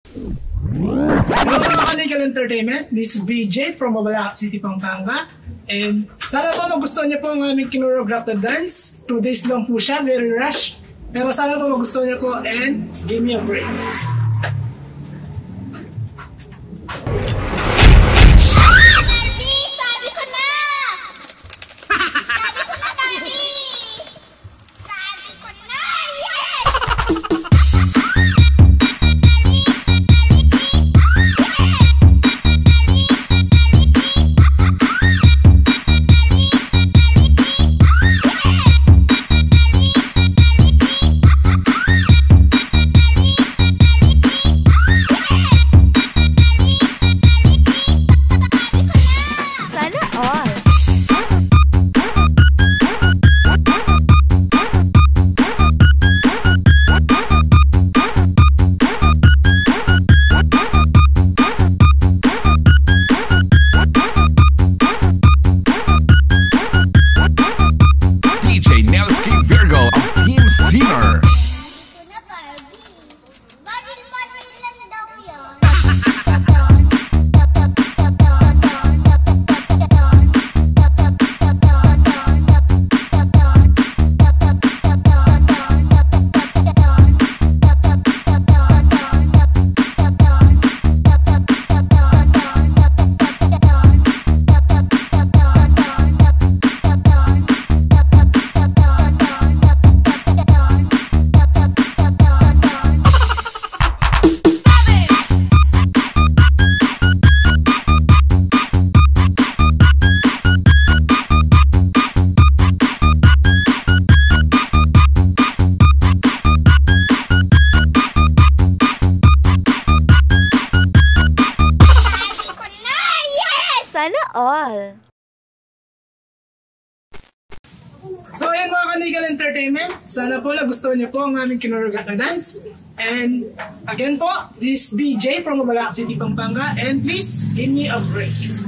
Hello mga ka-Legal Entertainment, this is BJ from Mabalacat City, Pampanga. And sana po magustuhan niyo po ang aming choreographed dance. 2 days lang po siya, very rush. Pero sana po magustuhan niyo po and give me a break. Sana all. So ayan mga ka-Legal Entertainment, sana po nagustuhan niyo po ang aming choreographed na dance. And again po, this is BJ from Mabalacat City, Pampanga, and please give me a break.